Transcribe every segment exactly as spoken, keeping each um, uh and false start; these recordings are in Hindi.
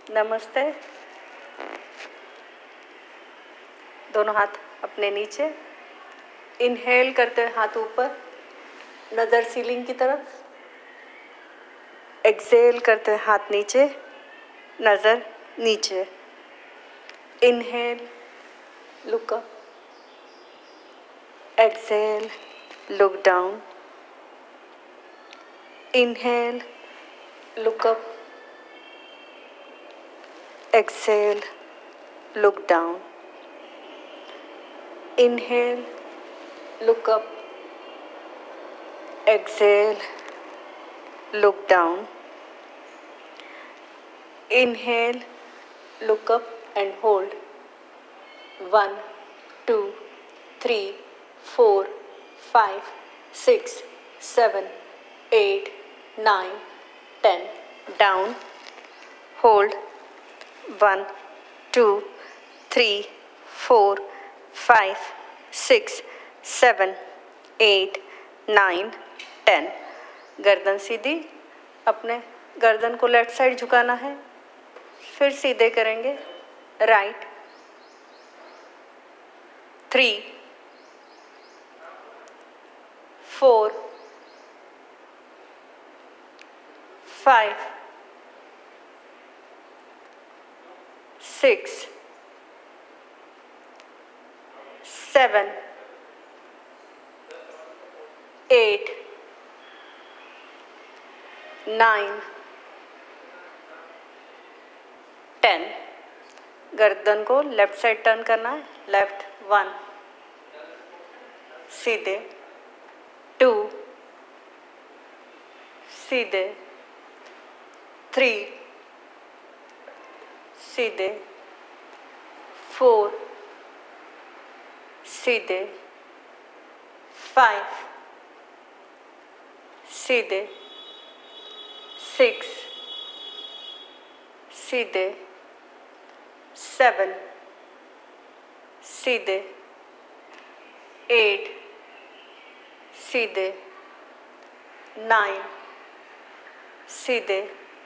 नमस्ते। दोनों हाथ अपने नीचे, इनहेल करते हुए हाथ ऊपर, नज़र सीलिंग की तरफ। एक्सेल करते हुए हाथ नीचे, नज़र नीचे। Inhale, look up. Exhale, look down. Inhale, look up. Exhale, look down. Inhale, look up. Exhale, look down. Inhale, look up and hold. One, two, three, four, five, six, seven, eight, nine, ten. Down. Hold. One, two, three, four, five, six, seven, eight, nine, ten. गर्दन सीधी, अपने गर्दन को लेफ्ट साइड झुकाना है, फिर सीधे करेंगे right. Three, four, five, six, seven, eight, nine, ten. गर्दन को लेफ्ट साइड टर्न करना है, लेफ्ट वन, सीधे टू, सीधे थ्री, सीधे फोर, सीधे फाइव, सीधे सिक्स, सीधे सेवन, सीधे एट, सीधे नाइन, सीधे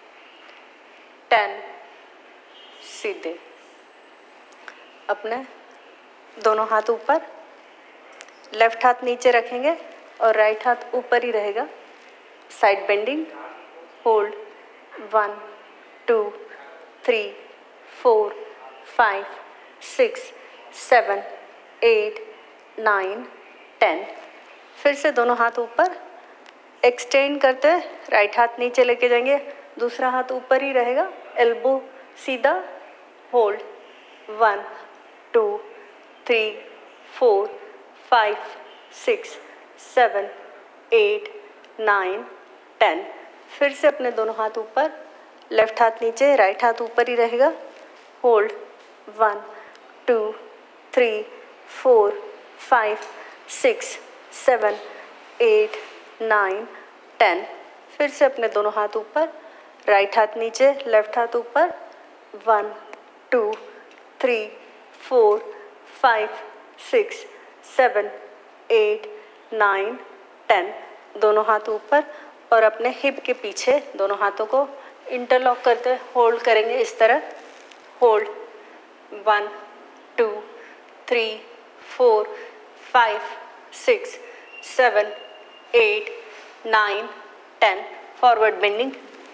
टेन, सीधे। अपने दोनों हाथ ऊपर, लेफ्ट हाथ नीचे रखेंगे और राइट हाथ ऊपर ही रहेगा। Side bending, hold. One, two, three, four, five, six, seven, eight, nine, ten. फिर से दोनों हाथ ऊपर, एक्सटेंड करते हुए राइट हाथ नीचे लेके जाएंगे, दूसरा हाथ ऊपर ही रहेगा, एल्बो सीधा। Hold. One, two, three, four, five, six, seven, eight, nine, ten. फिर से अपने दोनों हाथ ऊपर, लेफ्ट हाथ नीचे, राइट हाथ ऊपर ही रहेगा। Hold. One, two, three, four, five, six, seven, eight, nine, ten. फिर से अपने दोनों हाथ ऊपर, राइट हाथ नीचे, लेफ्ट हाथ ऊपर। One, two, three, four, five, six, seven, eight, nine, ten. दोनों हाथ ऊपर और अपने हिप के पीछे दोनों हाथों को इंटरलॉक करते हुए होल्ड करेंगे इस तरह। Hold. One, two, three, four, five, six, seven, eight, nine, ten. Forward bending.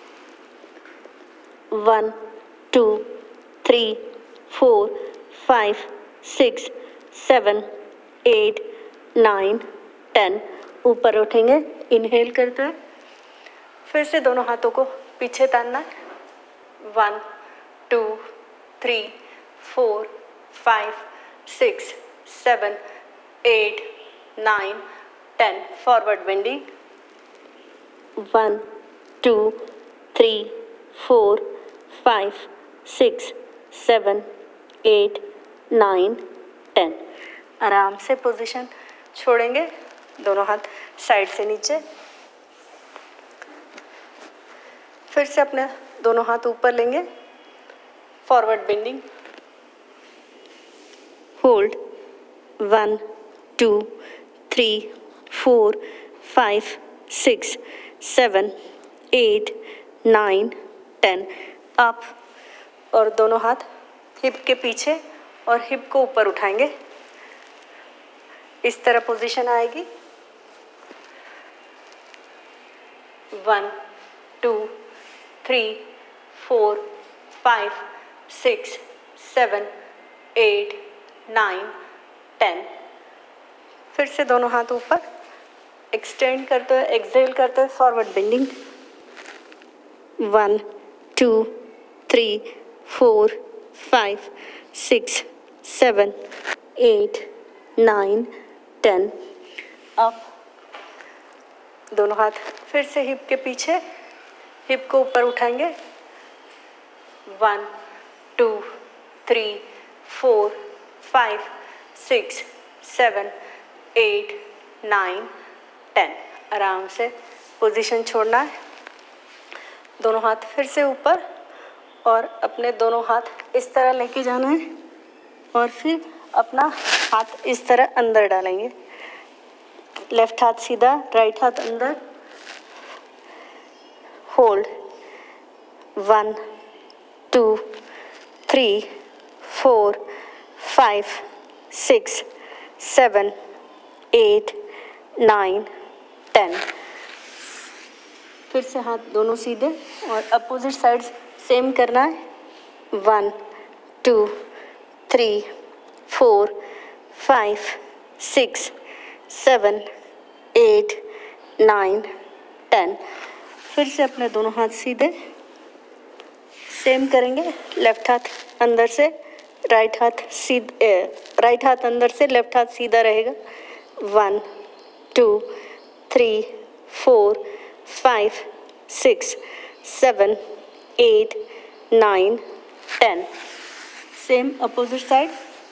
One, two, three, four, five, six, seven, eight, nine, ten. ऊपर उठेंगे इनहेल करते हुए, फिर से दोनों हाथों को पीछे तानना है। One, two, three, four, five, six, seven, eight, nine, ten. Forward bending. One, two, three, four, five, six, seven, eight, nine, ten. आराम से पोजीशन छोड़ेंगे, दोनों हाथ साइड से नीचे। फिर से अपने दोनों हाथ ऊपर लेंगे, forward bending. Hold. One, two, three, four, five, six, seven, eight, nine, ten. Up. और दोनों हाथ हिप के पीछे और हिप को ऊपर उठाएंगे। इस तरह पोजीशन आएगी। One two three four five six seven eight nine ten. फिर से दोनों हाथ ऊपर, एक्सटेंड करते हुए, एक्सहेल करते हुए forward bending. One two three four five six seven eight nine ten. अब दोनों हाथ फिर से हिप के पीछे, हिप को ऊपर उठाएंगे। One two three four five six seven eight nine ten. आराम से पोजीशन छोड़ना है। दोनों हाथ फिर से ऊपर और अपने दोनों हाथ इस तरह लेके जाना है और फिर अपना हाथ इस तरह अंदर डालेंगे। लेफ्ट हाथ सीधा, राइट हाथ अंदर। Hold. One two three four five six seven eight nine ten. फिर से हाथ दोनों सीधे और अपोजिट साइड सेम करना है। One two three four five six seven eight nine ten. फिर से अपने दोनों हाथ सीधे सेम करेंगे। लेफ्ट हाथ अंदर से, राइट हाथ सीधे, राइट हाथ अंदर से, लेफ्ट हाथ सीधा रहेगा। One two three four five six seven eight nine ten. Same opposite side.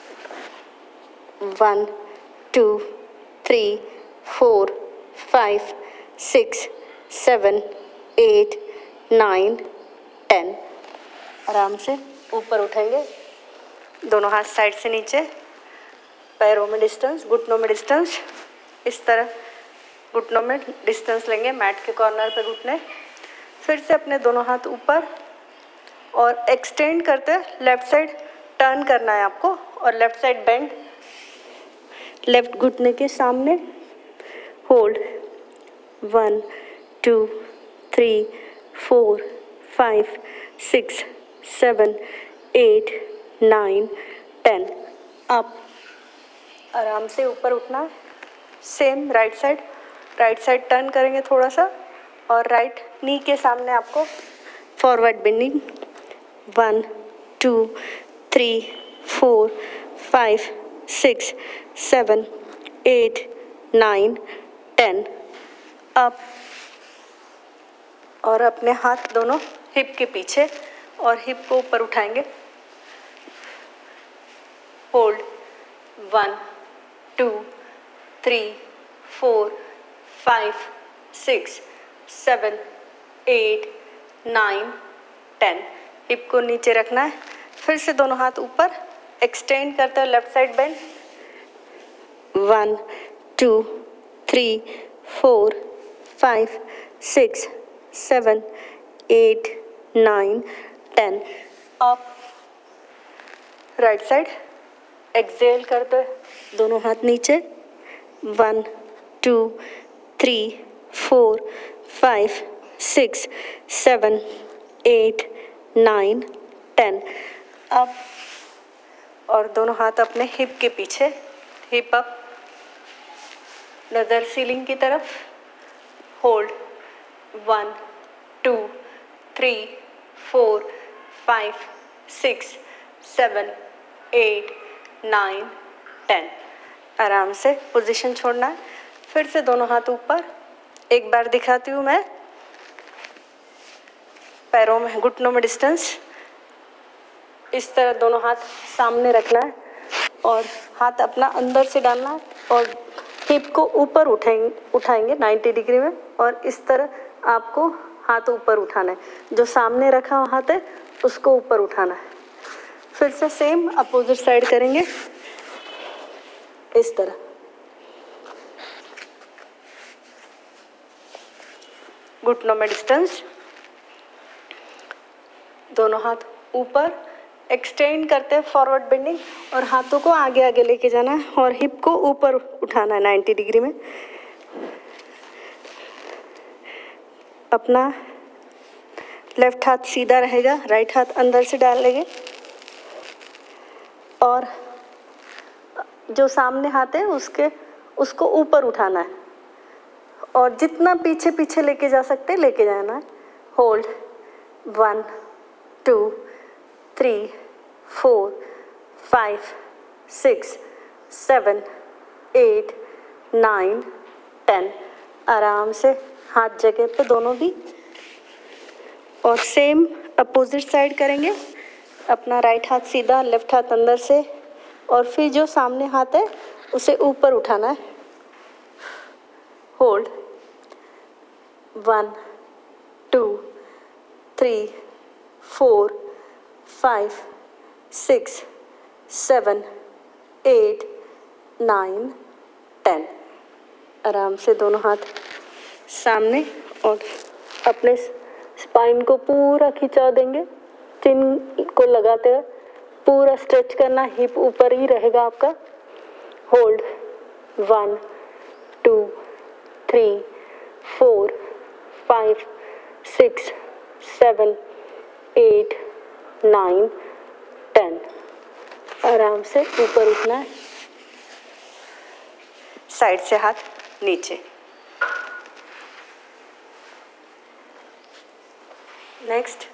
One two three four five six seven eight nine ten. आराम से ऊपर उठाएंगे। दोनों हाथ साइड से नीचे, पैरों में डिस्टेंस, घुटनों में डिस्टेंस। इस तरह घुटनों में डिस्टेंस लेंगे, मैट के कॉर्नर पे घुटने। फिर से अपने दोनों हाथ ऊपर और एक्सटेंड करते लेफ्ट साइड टर्न करना है आपको और लेफ्ट साइड बेंड। लेफ्ट घुटने के सामने। Hold. One two three four five six seven eight nine ten. Up. आराम से ऊपर उठना। Same right side, right side turn करेंगे थोड़ा सा और राइट नी के सामने आपको forward bending. One two three four five six seven eight nine ten. Up और अपने हाथ दोनों हिप के पीछे और हिप को ऊपर उठाएंगे। Hold. One two three four five six seven eight nine ten. Hip को नीचे रखना है। फिर से दोनों हाथ ऊपर, एक्सटेंड करते हुए left side bend. One two three four five six seven eight nine ten. Up. Right side exhale करते हुए दोनों हाथ नीचे। One two three four five six seven eight nine ten. Up और दोनों हाथ अपने हिप के पीछे, हिप अप, नज़र सीलिंग की तरफ। Hold. One two three four five six seven eight nine ten. आराम से पोजीशन छोड़ना है। फिर से दोनों हाथ ऊपर। एक बार दिखाती हूँ मैं। पैरों में, घुटनों में डिस्टेंस। इस तरह दोनों हाथ सामने रखना है और हाथ अपना अंदर से डालना है और हिप को ऊपर उठाएंगे उठाएंगे नाइन्टी डिग्री में और इस तरह आपको हाथ ऊपर उठाना है। जो सामने रखा हुआ हाथ है उसको ऊपर उठाना है। फिर से सेम अपोजिट साइड करेंगे इस तरह। घुटनों में डिस्टेंस, दोनों हाथ ऊपर, एक्सटेंड करते हैं फॉरवर्ड बेंडिंग और हाथों को आगे आगे लेके जाना है और हिप को ऊपर उठाना है नाइन्टी डिग्री में। अपना लेफ्ट हाथ सीधा रहेगा, राइट हाथ अंदर से डाल लेंगे और जो सामने हाथ है उसके उसको ऊपर उठाना है और जितना पीछे पीछे लेके जा सकते लेके जाना है। Hold one two three four five six seven eight nine ten. आराम से हाथ जगह पे दोनों भी, और सेम अपोजिट साइड करेंगे। अपना राइट हाथ सीधा, लेफ्ट हाथ अंदर से, और फिर जो सामने हाथ है उसे ऊपर उठाना है। Hold one two three four five six seven eight nine ten. आराम से दोनों हाथ सामने और अपने स्पाइन को पूरा खिंचा देंगे, चिन को लगाते हुए पूरा स्ट्रेच करना, हिप ऊपर ही रहेगा आपका। Hold one two three four five six seven eight nine ten. आराम से ऊपर उठना है, साइड से हाथ नीचे। नेक्स्ट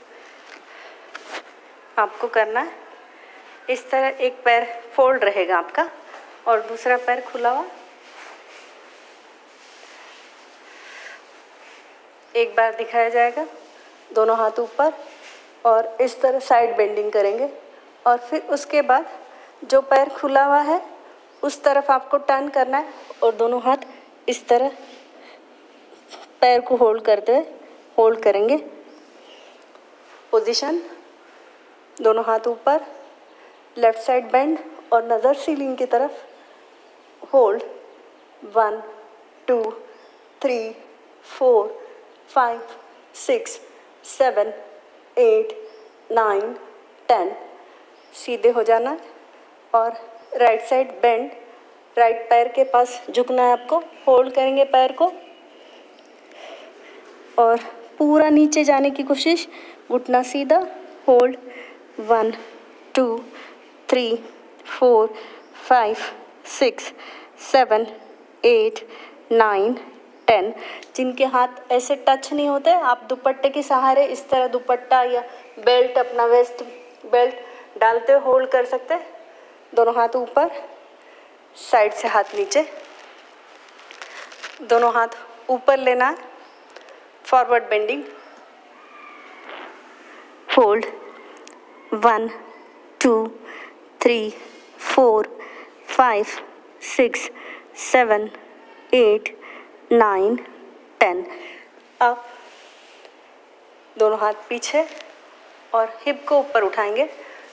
आपको करना है इस तरह, एक पैर फोल्ड रहेगा आपका और दूसरा पैर खुला हुआ। एक बार दिखाया जाएगा, दोनों हाथ ऊपर और इस तरह साइड बेंडिंग करेंगे और फिर उसके बाद जो पैर खुला हुआ है उस तरफ आपको टर्न करना है और दोनों हाथ इस तरह पैर को होल्ड करते हुए होल्ड करेंगे। पोजीशन, दोनों हाथ ऊपर, लेफ्ट साइड बेंड और नज़र सीलिंग की तरफ। Hold one two three four five six seven eight nine ten. सीधे हो जाना और राइट साइड बेंड, राइट पैर के पास झुकना है आपको। होल्ड करेंगे पैर को और पूरा नीचे जाने की कोशिश, घुटना सीधा। Hold one two three four five six seven eight nine ten. जिनके हाथ ऐसे टच नहीं होते, आप दुपट्टे के सहारे इस तरह दुपट्टा या बेल्ट, अपना वेस्ट बेल्ट डालते हुए होल्ड कर सकते हैं। दोनों हाथ ऊपर, साइड से हाथ नीचे, दोनों हाथ ऊपर लेना, forward bending. Hold one two three four five six seven eight nine ten. अब दोनों हाथ पीछे और हिप को ऊपर उठाएंगे।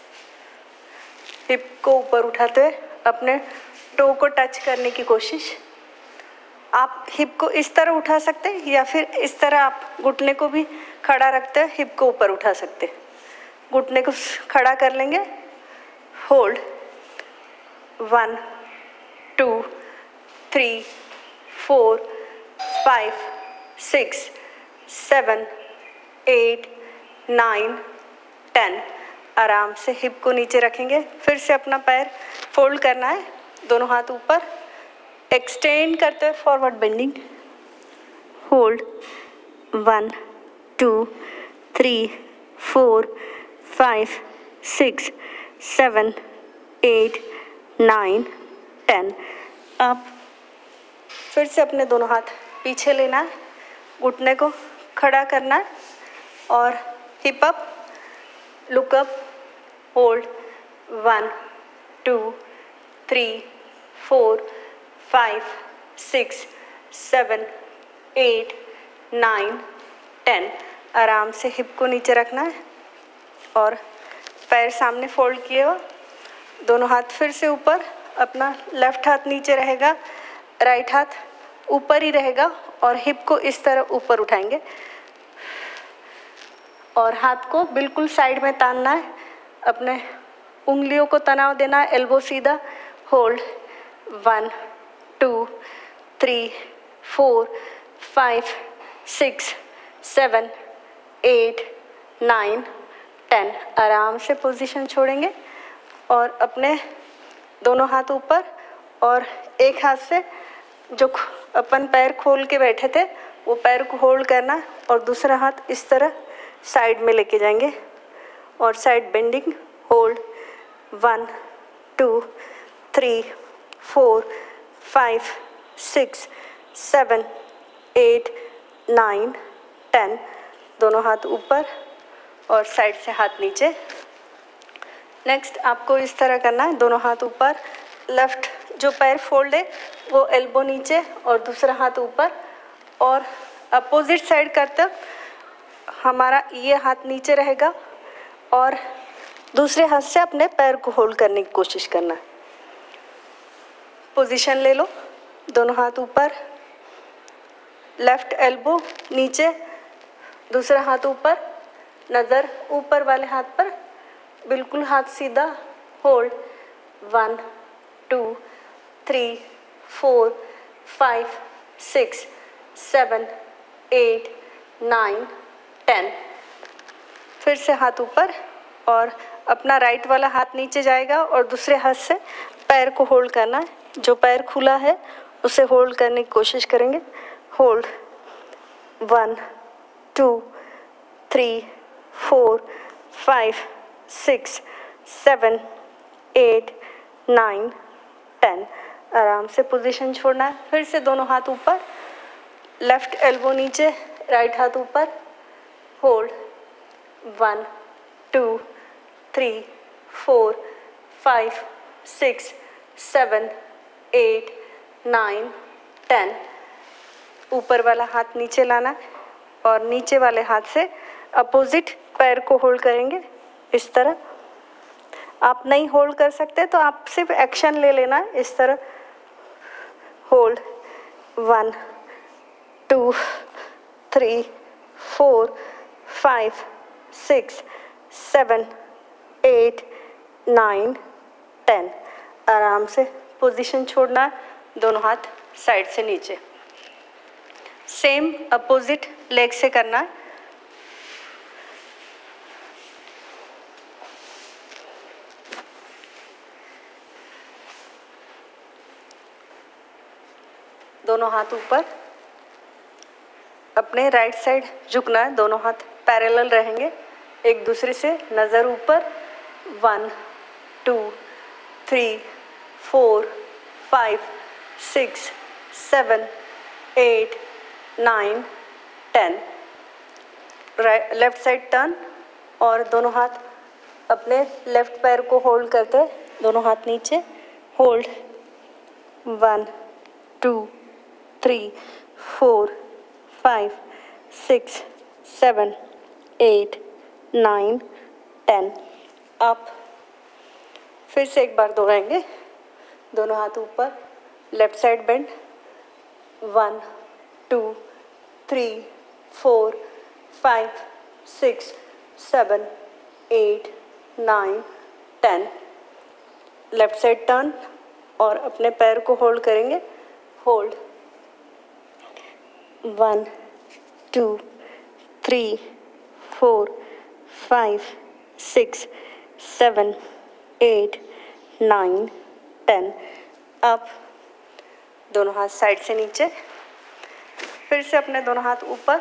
हिप को ऊपर उठाते हुए अपने टो को टच करने की कोशिश। आप हिप को इस तरह उठा सकते हैं या फिर इस तरह आप घुटने को भी खड़ा रखते हैं, हिप को ऊपर उठा सकते हैं। घुटने को खड़ा कर लेंगे। Hold one two three four five six seven eight nine ten. आराम से हिप को नीचे रखेंगे। फिर से अपना पैर फोल्ड करना है, दोनों हाथ ऊपर, एक्सटेंड करते हुए forward bending. Hold one two three four five six seven eight nine ten. अब फिर से अपने दोनों हाथ पीछे लेना है, घुटने को खड़ा करना है और hip up, look up. Hold one two three four five six seven eight nine ten. आराम से हिप को नीचे रखना है और पैर सामने फोल्ड किए हो, दोनों हाथ फिर से ऊपर। अपना लेफ्ट हाथ नीचे रहेगा, राइट हाथ ऊपर ही रहेगा और हिप को इस तरह ऊपर उठाएंगे और हाथ को बिल्कुल साइड में तानना है। अपने उंगलियों को तनाव देना है, एल्बो सीधा, hold, one two three four five six seven eight nine ten. आराम से पोजीशन छोड़ेंगे और अपने दोनों हाथ ऊपर और एक हाथ से जो अपन पैर खोल के बैठे थे वो पैर को होल्ड करना और दूसरा हाथ इस तरह साइड में लेके जाएंगे और side bending, hold, one two three four five six seven eight nine ten. दोनों हाथ ऊपर और साइड से हाथ नीचे। नेक्स्ट आपको इस तरह करना है, दोनों हाथ ऊपर, लेफ्ट जो पैर फोल्ड है वो एल्बो नीचे और दूसरा हाथ ऊपर, और अपोजिट साइड करते हमारा ये हाथ नीचे रहेगा और दूसरे हाथ से अपने पैर को होल्ड करने की कोशिश करना है। पोजीशन ले लो, दोनों हाथ ऊपर, लेफ्ट एल्बो नीचे, दूसरा हाथ ऊपर, नज़र ऊपर वाले हाथ पर, बिल्कुल हाथ सीधा, hold, one two three four five six seven eight nine ten. फिर से हाथ ऊपर और अपना राइट वाला हाथ नीचे जाएगा और दूसरे हाथ से पैर को होल्ड करना है, जो पैर खुला है उसे होल्ड करने की कोशिश करेंगे, hold, one two three four five six seven eight nine ten. आराम से पोजीशन छोड़ना है। फिर से दोनों हाथ ऊपर, लेफ्ट एल्बो नीचे, राइट हाथ ऊपर, hold, one two three four five six seven eight nine ten. ऊपर वाला हाथ नीचे लाना और नीचे वाले हाथ से अपोजिट पैर को होल्ड करेंगे इस तरह। आप नहीं होल्ड कर सकते तो आप सिर्फ एक्शन ले लेना है इस तरह, hold, one two three four five six seven eight nine ten. आराम से पोजीशन छोड़ना है, दोनों हाथ साइड से नीचे। सेम अपोजिट लेग से करना है। दोनों हाथ ऊपर, अपने राइट साइड झुकना है, दोनों हाथ पैरेलल रहेंगे एक दूसरे से, नज़र ऊपर, one two three four five six seven eight nine ten. Right left side turn और दोनों हाथ अपने लेफ्ट पैर को होल्ड करते, दोनों हाथ नीचे, hold, one two three four five six seven eight nine ten. Up. फिर से एक बार दोहराएंगे, दोनों हाथ ऊपर, left side bend, one two three four five six seven eight nine ten. Left side turn और अपने पैर को होल्ड करेंगे, hold, one two three four five six seven eight nine ten. Up. दोनों हाथ साइड से नीचे। फिर से अपने दोनों हाथ ऊपर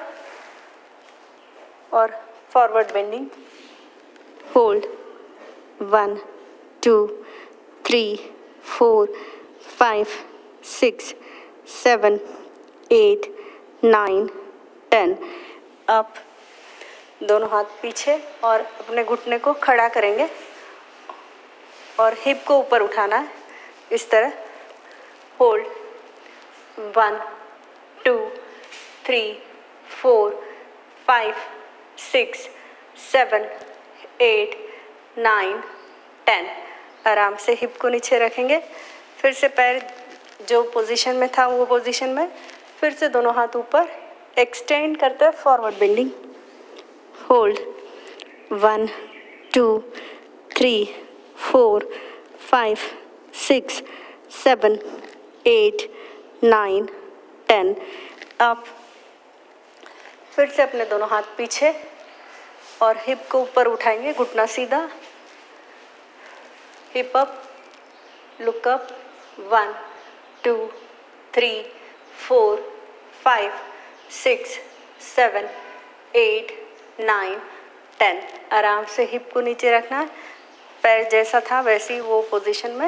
और forward bending, hold, one two three four five six seven eight nine ten. Up. दोनों हाथ पीछे और अपने घुटने को खड़ा करेंगे और हिप को ऊपर उठाना है इस तरह, hold, one two three four five six seven eight nine ten. आराम से हिप को नीचे रखेंगे। फिर से पैर जो पोजीशन में था वो पोजीशन में, फिर से दोनों हाथ ऊपर, एक्सटेंड करते हैं, forward bending, hold, one two three four five six seven eight nine ten. आप फिर से अपने दोनों हाथ पीछे और हिप को ऊपर उठाएंगे, घुटना सीधा, hip up, look up, one two three four five six seven eight nine ten. आराम से हिप को नीचे रखना है, पैर जैसा था वैसी वो पोजीशन में,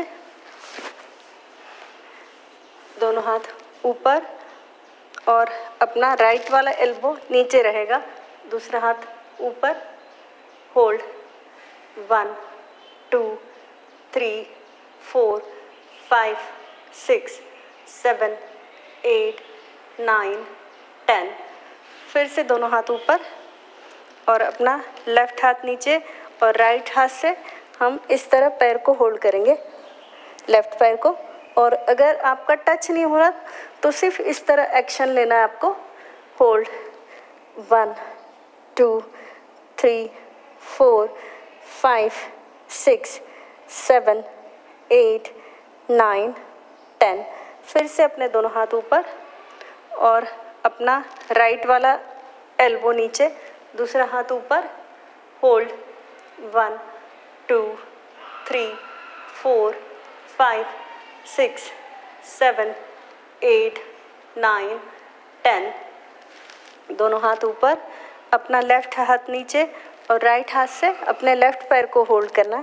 दोनों हाथ ऊपर और अपना राइट वाला एल्बो नीचे रहेगा, दूसरा हाथ ऊपर, hold, one two three four five six seven eight nine ten. फिर से दोनों हाथ ऊपर और अपना लेफ्ट हाथ नीचे और राइट हाथ से हम इस तरह पैर को होल्ड करेंगे, लेफ्ट पैर को। और अगर आपका टच नहीं हो रहा तो सिर्फ इस तरह एक्शन लेना है आपको, hold, one two three four five six seven eight nine ten. फिर से अपने दोनों हाथ ऊपर और अपना राइट वाला एल्बो नीचे, दूसरा हाथ ऊपर, hold, one two three four five six seven eight nine ten. दोनों हाथ ऊपर, अपना लेफ्ट हाथ नीचे और राइट हाथ से अपने लेफ्ट पैर को होल्ड करना है,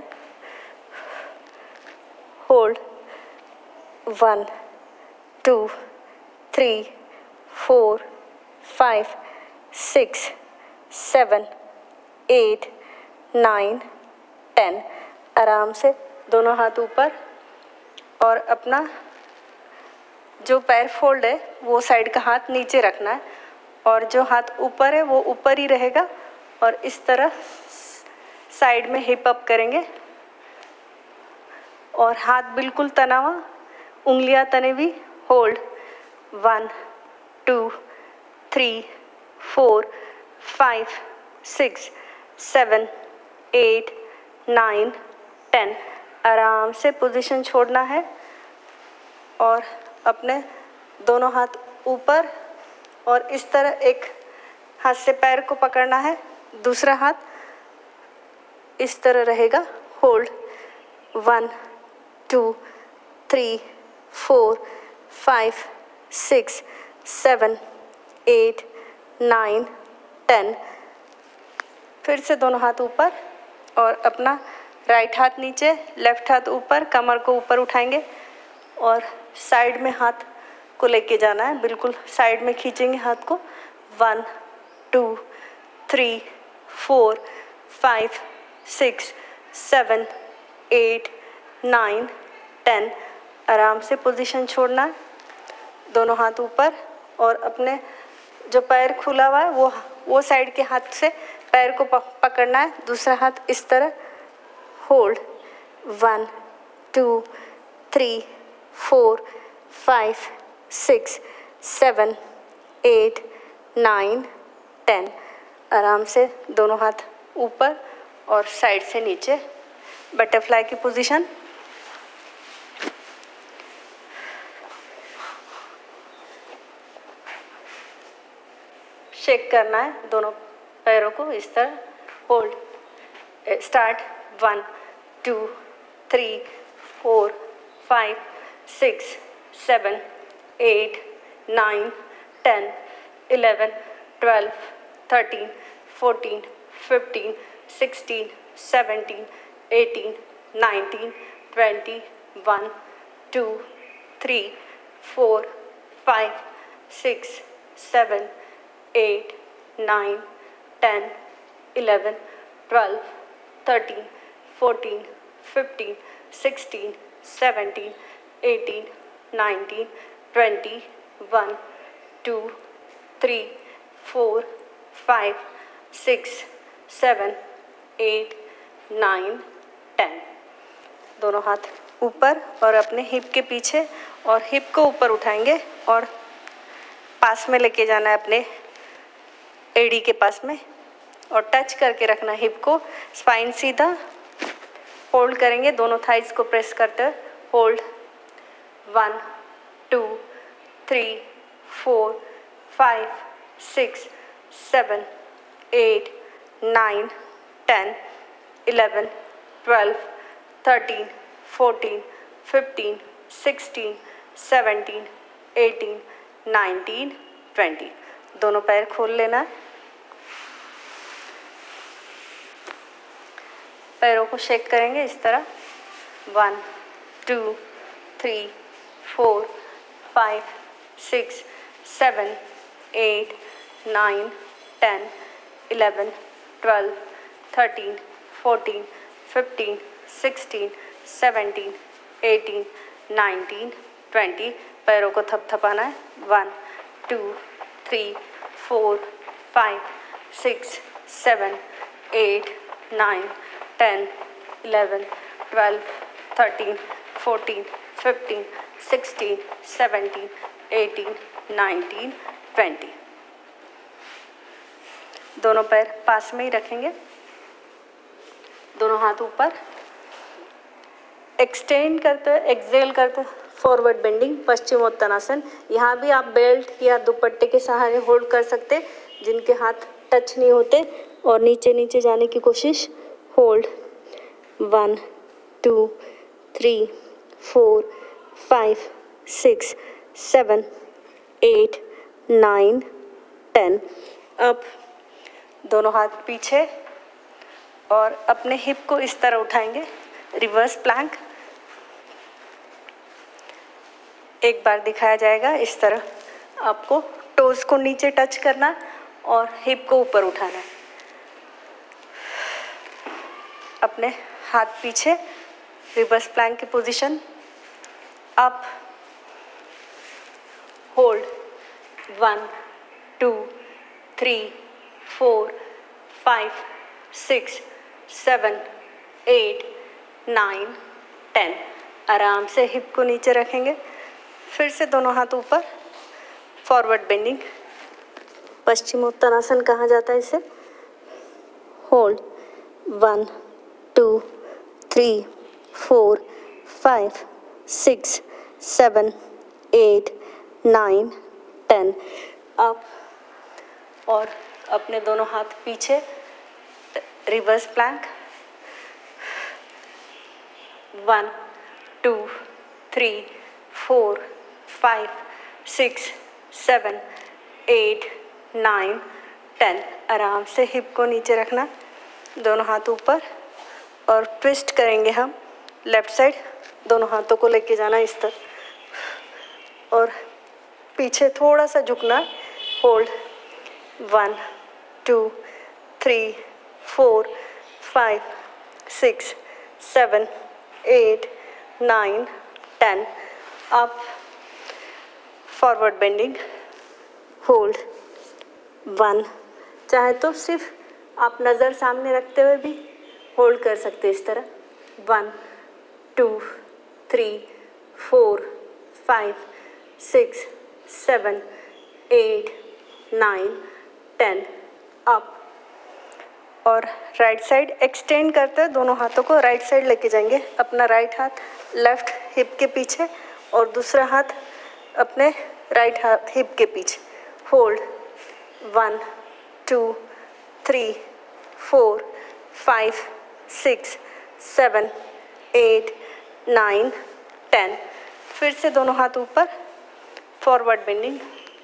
hold, one two three four five six seven eight nine ten. आराम से दोनों हाथ ऊपर और अपना जो पैर फोल्ड है वो साइड का हाथ नीचे रखना है और जो हाथ ऊपर है वो ऊपर ही रहेगा और इस तरह साइड में हिप अप करेंगे और हाथ बिल्कुल तना हुआ, उंगलियां तने हुई, hold, one two three four five six seven eight nine ten. आराम से पोजीशन छोड़ना है और अपने दोनों हाथ ऊपर और इस तरह एक हाथ से पैर को पकड़ना है, दूसरा हाथ इस तरह रहेगा, hold, one two three four five six seven eight nine ten. फिर से दोनों हाथ ऊपर और अपना राइट हाथ नीचे, लेफ्ट हाथ ऊपर, कमर को ऊपर उठाएंगे और साइड में हाथ को लेके जाना है, बिल्कुल साइड में खींचेंगे हाथ को, one two three four five six seven eight nine ten. आराम से पोजीशन छोड़ना है, दोनों हाथ ऊपर और अपने जो पैर खुला हुआ है वो वो साइड के हाथ से पैर को पकड़ना है, दूसरा हाथ इस तरह, hold, one two three four five six seven eight nine ten. आराम से दोनों हाथ ऊपर और साइड से नीचे, बटरफ्लाई की पोजीशन। शेक करना है दोनों पैरों को इस तरह, hold, start, one two three four five six seven eight nine ten eleven twelve thirteen fourteen fifteen sixteen seventeen eighteen nineteen twenty one two three four five six seven eight nine ten eleven twelve thirteen fourteen fifteen sixteen seventeen eighteen nineteen twenty one two three four five six seven eight nine ten. दोनों हाथ ऊपर और अपने हिप के पीछे और हिप को ऊपर उठाएंगे और पास में लेके जाना है अपने एड़ी के पास में और टच करके रखना हिप को, स्पाइन सीधा, होल्ड करेंगे, दोनों थाइज को प्रेस करते हुए hold, one two three four five six seven eight nine ten eleven twelve thirteen fourteen fifteen sixteen seventeen eighteen nineteen twenty. दोनों पैर खोल लेना है, पैरों को शेक करेंगे इस तरह, one two three four five six seven eight nine ten eleven twelve thirteen fourteen fifteen sixteen seventeen eighteen nineteen twenty. पैरों को थपथपाना है, one two three four five six seven eight nine ten eleven twelve thirteen fourteen fifteen sixteen seventeen eighteen nineteen twenty. दोनों पैर पास में ही रखेंगे, दोनों हाथ ऊपर, एक्सटेंड करते हुए एक्सेल करते फॉरवर्ड बेंडिंग पश्चिमोत्तानासन। यहाँ भी आप बेल्ट या दुपट्टे के सहारे होल्ड कर सकते, जिनके हाथ टच नहीं होते, और नीचे नीचे जाने की कोशिश, hold, one two three four five six seven eight nine ten. अब दोनों हाथ पीछे और अपने हिप को इस तरह उठाएंगे, रिवर्स प्लैंक। एक बार दिखाया जाएगा इस तरह, आपको टोज को नीचे टच करना और हिप को ऊपर उठाना है। अपने हाथ पीछे, रिवर्स प्लैंक की position, up, hold, one two three four five six seven eight nine ten. आराम से हिप को नीचे रखेंगे, फिर से दोनों हाथ ऊपर, फॉरवर्ड बेंडिंग पश्चिमोत्तानासन कहा जाता है इसे, hold, one two three four five six seven eight nine ten. Up और अपने दोनों हाथ पीछे, reverse plank, one two three four five six seven eight nine ten. आराम से हिप को नीचे रखना, दोनों हाथ ऊपर, और ट्विस्ट करेंगे हम लेफ्ट साइड, दोनों हाथों को लेके जाना इस तरह और पीछे थोड़ा सा झुकना, hold, one two three four five six seven eight nine ten. Up, forward bending, hold, one. चाहे तो सिर्फ आप नज़र सामने रखते हुए भी होल्ड कर सकते इस तरह, one two three four five six seven eight nine ten. Up और राइट साइड एक्सटेंड करते हैं, दोनों हाथों को राइट साइड लेके जाएंगे। अपना राइट हाथ लेफ्ट हिप के पीछे और दूसरा हाथ अपने राइट हाथ हिप के पीछे, hold, one two three four five six seven eight nine ten. फिर से दोनों हाथ ऊपर, फॉरवर्ड बेंडिंग,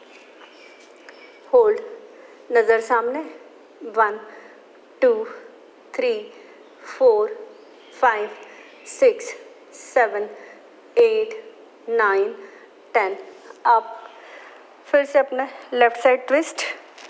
होल्ड, नज़र सामने, one two three four five six seven eight nine ten. Up, फिर से अपना left side twist,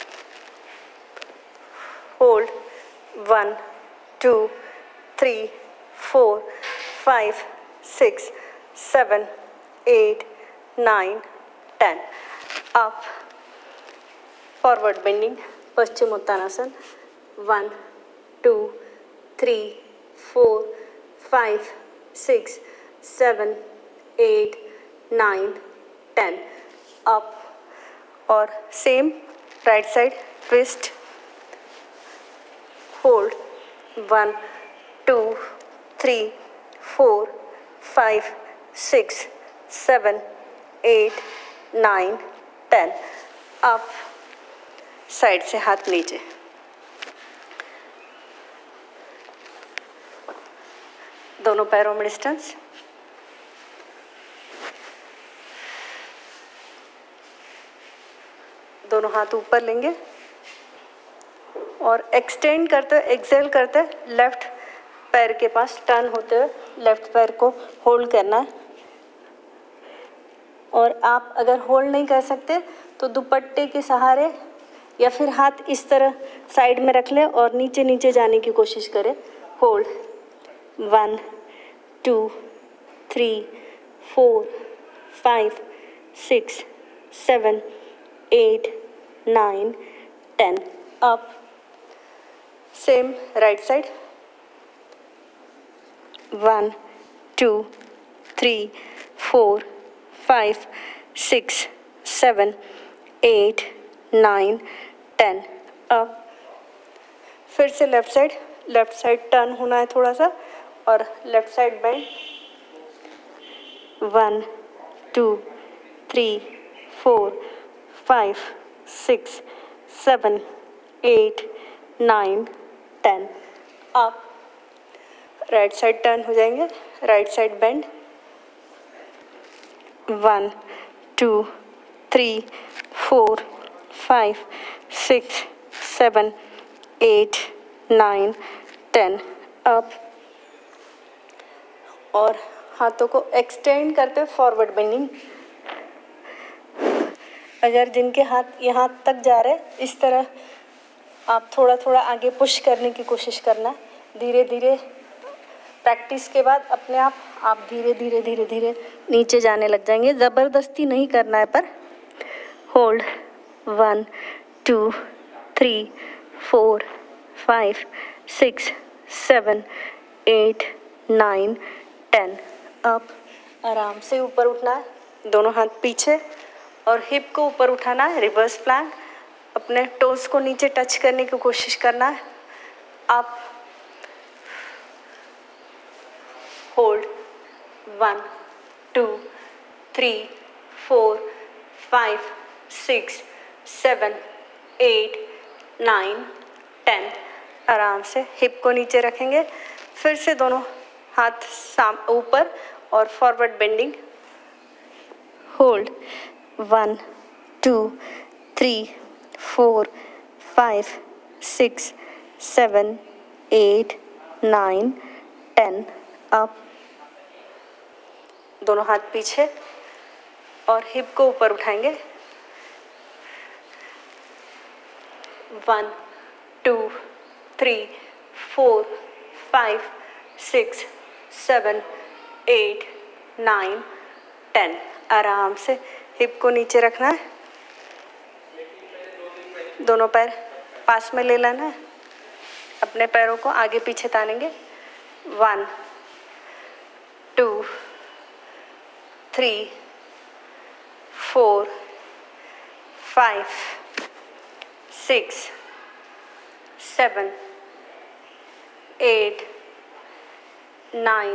hold, one two three four five six seven eight nine ten. Up, forward bending Paschimottanasana, one two three four five six seven eight nine ten. Up और same right side twist, hold, one two three four five six seven eight nine ten. Up, side से हाथ नीचे। दोनों पैरों में डिस्टेंस। दोनों हाथ ऊपर लेंगे और एक्सटेंड करते एक्सेल करते लेफ्ट पैर के पास टर्न होते हुए लेफ्ट पैर को होल्ड करना है। और आप अगर होल्ड नहीं कर सकते तो दुपट्टे के सहारे या फिर हाथ इस तरह साइड में रख लें और नीचे नीचे जाने की कोशिश करें। Hold, one two three four five six seven eight nine ten. Up, same right side, one two three four five six seven eight nine ten. Up, फिर से left side, left side turn होना है थोड़ा सा और left side bend, one two three four five six seven eight nine ten. Up, right side turn हो जाएंगे, right side bend, one two three four five six seven eight nine ten. Up, और हाथों को एक्सटेंड करते फॉरवर्ड बेंडिंग। अगर जिनके हाथ यहाँ तक जा रहे हैं इस तरह आप थोड़ा थोड़ा आगे पुश करने की कोशिश करना। धीरे धीरे प्रैक्टिस के बाद अपने आप आप धीरे धीरे धीरे धीरे नीचे जाने लग जाएंगे। ज़बरदस्ती नहीं करना है पर। Hold, one two three four five six seven eight nine ten. Up, आराम से ऊपर उठना है, दोनों हाथ पीछे और हिप को ऊपर उठाना है। रिवर्स प्लैंक, अपने टोस को नीचे टच करने की कोशिश करना है। Up, hold, one two three four five six seven eight nine ten. आराम से हिप को नीचे रखेंगे। फिर से दोनों हाथ साम ऊपर और forward bending. Hold, one two three four five six seven eight nine ten. Up, दोनों हाथ पीछे और हिप को ऊपर उठाएंगे। One two three four five six seven eight nine ten. आराम से हिप को नीचे रखना है, दोनों पैर पास में ले लेना है। अपने पैरों को आगे पीछे तानेंगे। One two three four five six seven eight nine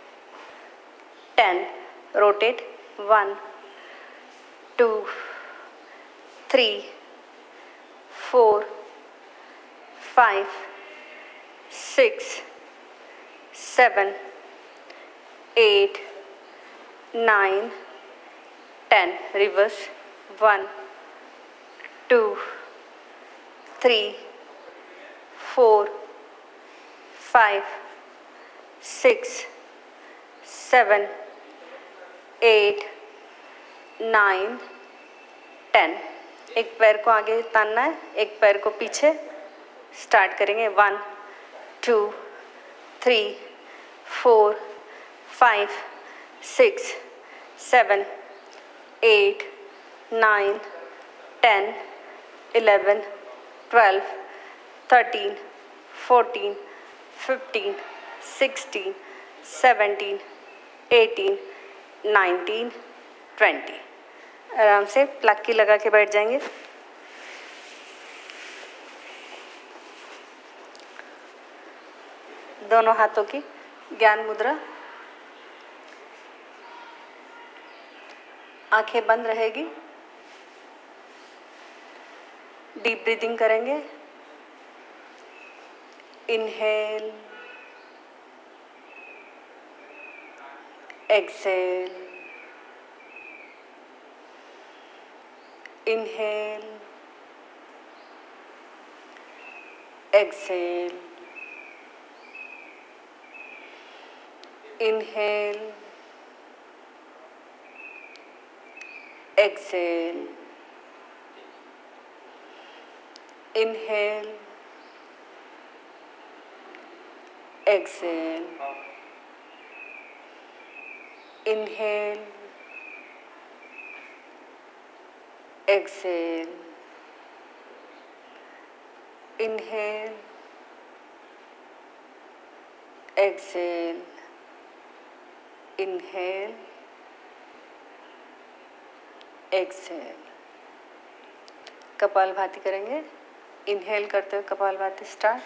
ten. Rotate, one two three four five six seven eight nine ten. Reverse, one two three four five six seven eight nine ten. एक पैर को आगे तानना है, एक पैर को पीछे। स्टार्ट करेंगे, one two three four five six seven eight nine ten eleven twelve thirteen fourteen fifteen sixteen seventeen eighteen nineteen twenty. आराम से प्लक्की लगा के बैठ जाएंगे। दोनों हाथों की ज्ञान मुद्रा। आंखें बंद रहेगी। डीप ब्रीदिंग करेंगे। Inhale, exhale, inhale, exhale, inhale, exhale, inhale, exhale, inhale, exhale, inhale, exhale, inhale, exhale. Kapalbhati करेंगे। इनहेल करते हुए कपालभाति स्टार्ट।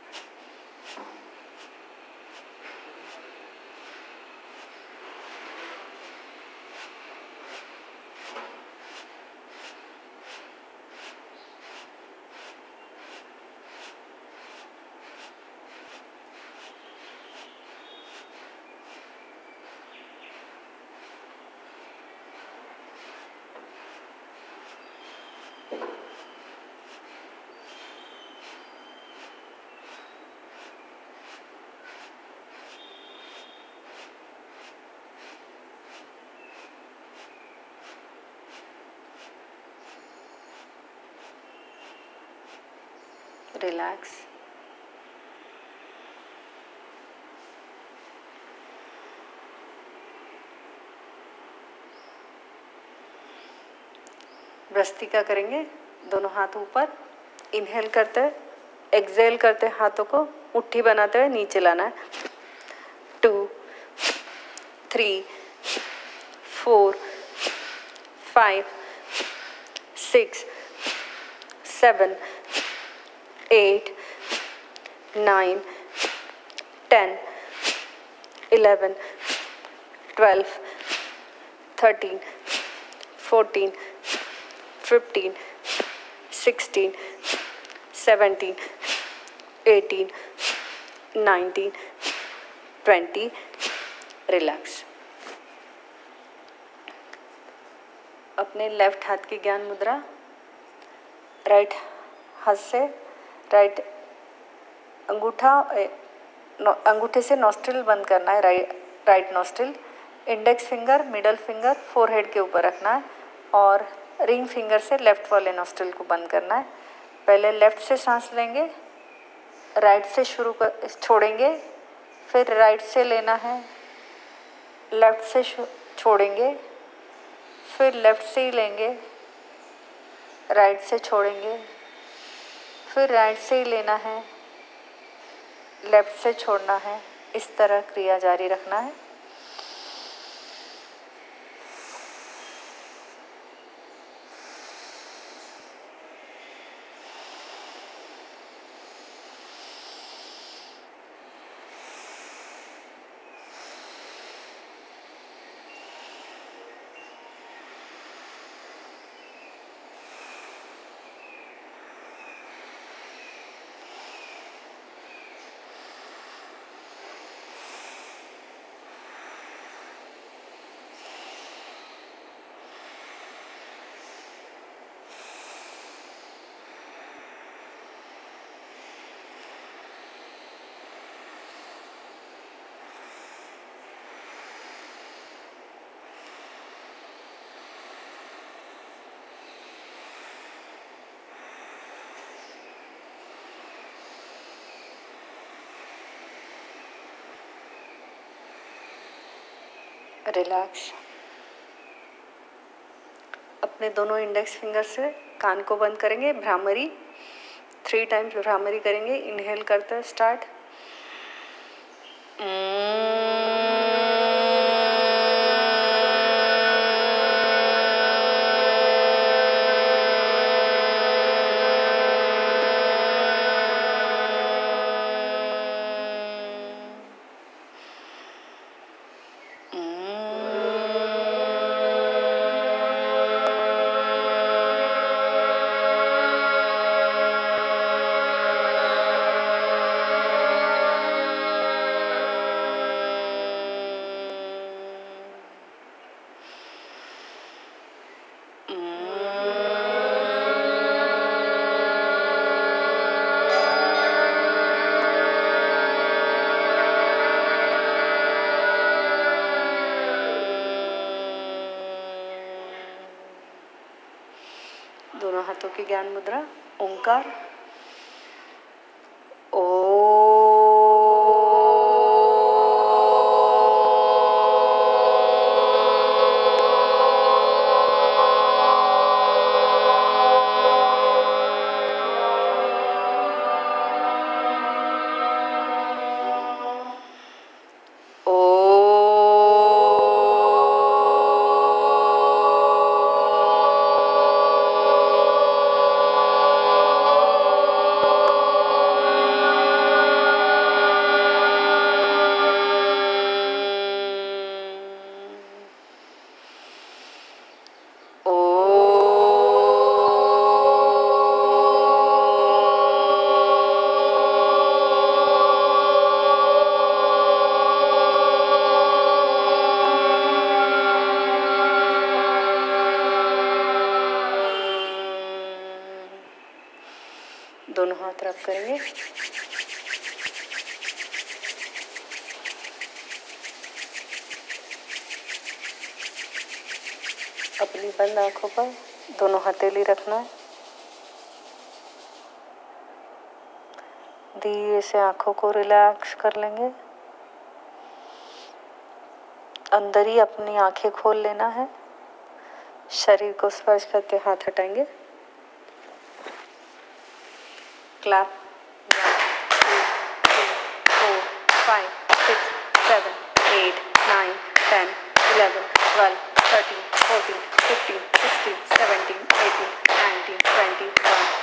रिलैक्स। भ्रस्त्रिका करेंगे। दोनों हाथ ऊपर। इनहेल करते हुए, एक्सेल करते हाथों को मुट्ठी बनाते हुए नीचे लाना है। Two, three, four, five, six, seven, eight, nine, ten, eleven, twelve, thirteen, fourteen, fifteen, sixteen, seventeen, eighteen, nineteen, twenty. Relax. अपने लेफ्ट हाथ की ज्ञान मुद्रा। राइट हाथ से राइट अंगूठा अंगूठे से नॉस्ट्रिल बंद करना है। Right right nostril. Index finger, middle finger forehead के ऊपर रखना है और रिंग फिंगर से लेफ्ट वाले नॉस्ट्रिल को बंद करना है। पहले लेफ्ट से सांस लेंगे, राइट से शुरू कर छोड़ेंगे, फिर राइट से लेना है, लेफ्ट से छोड़ेंगे, फिर लेफ्ट से ही लेंगे, राइट से छोड़ेंगे, फिर राइट से ही लेना है, लेफ्ट से छोड़ना है। इस तरह क्रिया जारी रखना है। रिलैक्स। अपने दोनों इंडेक्स फिंगर से कान को बंद करेंगे। भ्रामरी थ्री टाइम्स भ्रामरी करेंगे। इनहेल करते हैं स्टार्ट। हाथों की ज्ञान मुद्रा ओंकार। ओ दोनों हाथ रब करेंगे। अपनी बंद आंखों पर दोनों हथेली रखना है। धीरे से आंखों को रिलैक्स कर लेंगे। अंदर ही अपनी आंखें खोल लेना है। शरीर को स्पर्श करके हाथ हटाएंगे। Clap. One two three four five six seven eight nine ten eleven twelve thirteen fourteen fifteen sixteen seventeen eighteen nineteen twenty one